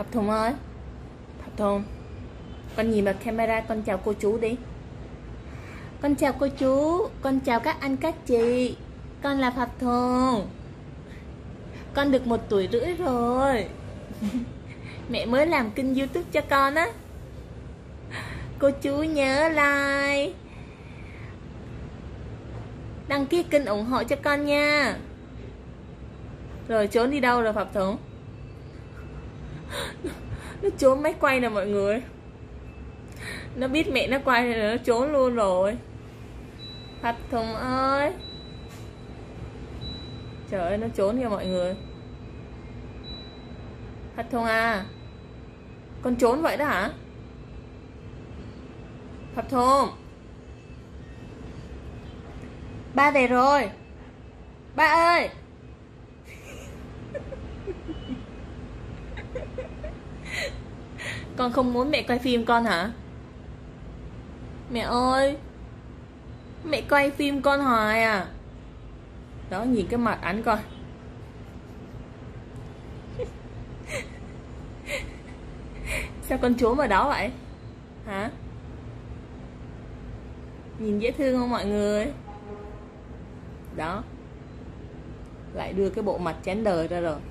Thập Thùng ơi, Thập Thùng, con nhìn vào camera, con chào cô chú đi. Con chào cô chú, con chào các anh các chị. Con là Thập Thùng. Con được 1 tuổi rưỡi rồi. Mẹ mới làm kênh YouTube cho con á. Cô chú nhớ like, đăng ký kênh ủng hộ cho con nha. Rồi trốn đi đâu rồi Thập Thùng? Nó trốn máy quay nè mọi người. Nó biết mẹ nó quay rồi nó trốn luôn rồi. Thập Thùng ơi. Trời ơi, nó trốn kìa mọi người. Thập Thùng à, con trốn vậy đó hả? Thập Thùng, ba về rồi. Ba ơi. Con không muốn mẹ quay phim con hả? Mẹ ơi, mẹ quay phim con hoài à? Đó, nhìn cái mặt ảnh coi. Sao con trốn vào đó vậy? Hả? Nhìn dễ thương không mọi người? Đó, lại đưa cái bộ mặt chán đời ra rồi.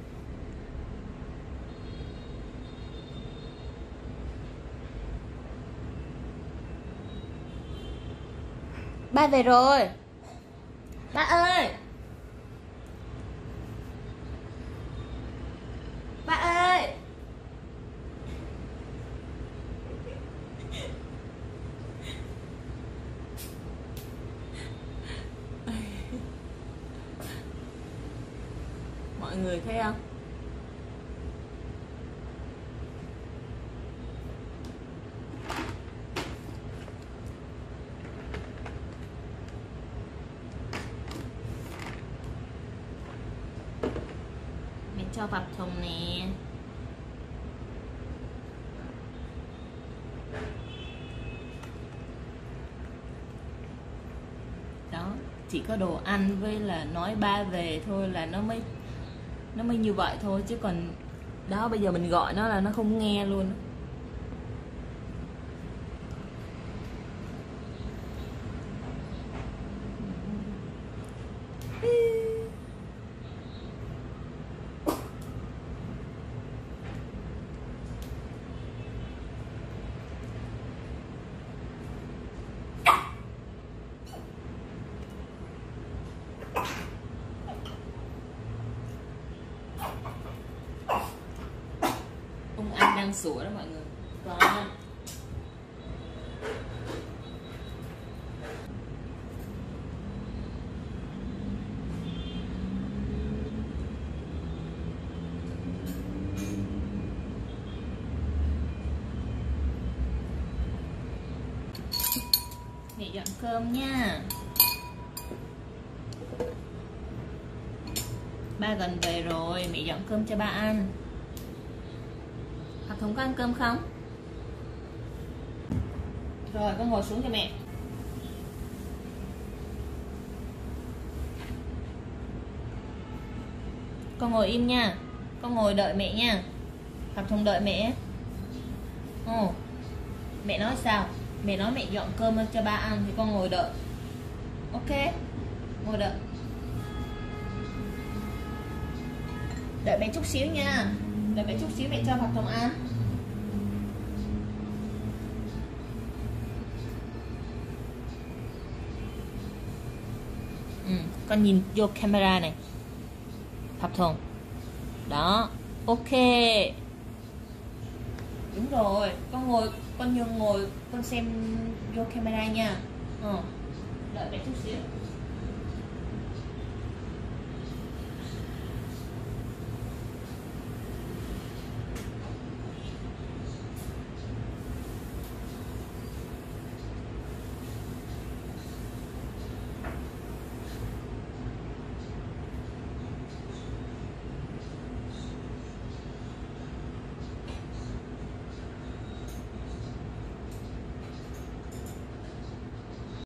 Ba về rồi. Ba ơi. Ba ơi. Mọi người thấy không? Mẹ cho Thập Thùng nè. Đó, chỉ có đồ ăn với là nói ba về thôi là nó mới như vậy thôi, chứ còn đó bây giờ mình gọi nó là nó không nghe luôn. Ông anh đang sủa đó mọi người. Vâng. Mẹ dọn cơm nha. Ba gần về rồi, mẹ dọn cơm cho ba ăn. Thập Thùng có ăn cơm không? Rồi con ngồi xuống cho mẹ. Con ngồi im nha. Con ngồi đợi mẹ nha. Thập Thùng đợi mẹ. Ồ, mẹ nói sao? Mẹ nói mẹ dọn cơm cho ba ăn thì con ngồi đợi. Ok, ngồi đợi. Đợi mẹ chút xíu nha. Đợi mẹ chút xíu, mẹ cho Thập Thùng ăn. Con nhìn vô camera này Thập Thùng. Đó, ok. Đúng rồi, con ngồi, con nhường ngồi, con xem vô camera nha. Đợi mẹ chút xíu.